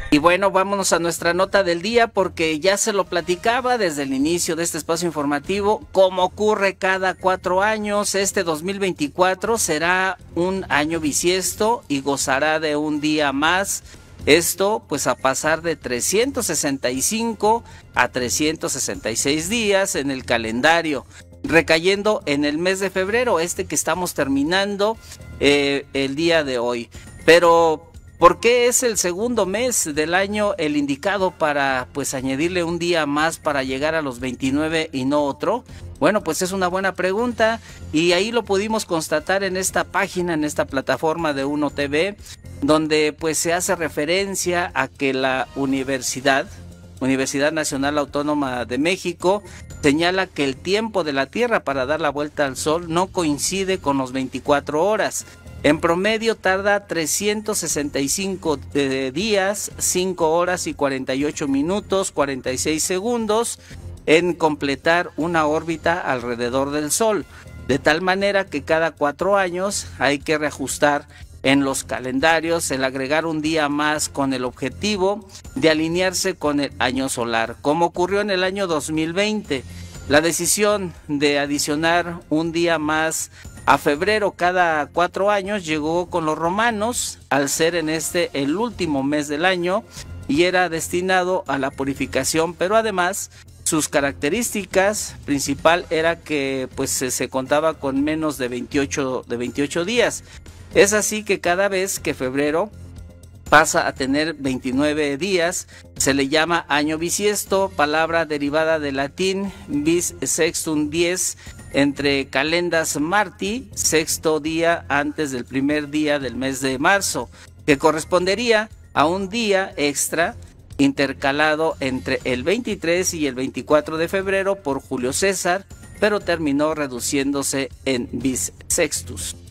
Y bueno, vámonos a nuestra nota del día porque ya se lo platicaba desde el inicio de este espacio informativo. Como ocurre cada 4 años, este 2024 será un año bisiesto y gozará de un día más. Esto pues a pasar de 365 a 366 días en el calendario, recayendo en el mes de febrero, que estamos terminando el día de hoy. Pero ¿por qué es el segundo mes del año el indicado para pues añadirle un día más para llegar a los 29 y no otro? Bueno, pues es una buena pregunta y ahí lo pudimos constatar en esta página, en esta plataforma de Uno TV, donde pues se hace referencia a que la Universidad Nacional Autónoma de México señala que el tiempo de la Tierra para dar la vuelta al Sol no coincide con los 24 horas. En promedio tarda 365 días, 5 horas y 48 minutos, 46 segundos en completar una órbita alrededor del Sol. De tal manera que cada 4 años hay que reajustar en los calendarios el agregar un día más con el objetivo de alinearse con el año solar, como ocurrió en el año 2020. La decisión de adicionar un día más a febrero cada 4 años llegó con los romanos, al ser en el último mes del año, y era destinado a la purificación, pero además sus características principal era que pues se contaba con menos de 28 días. Es así que cada vez que febrero pasa a tener 29 días, se le llama año bisiesto, palabra derivada del latín bis sextum dies, entre calendas marti, sexto día antes del primer día del mes de marzo, que correspondería a un día extra intercalado entre el 23 y el 24 de febrero por Julio César, pero terminó reduciéndose en bis sextus.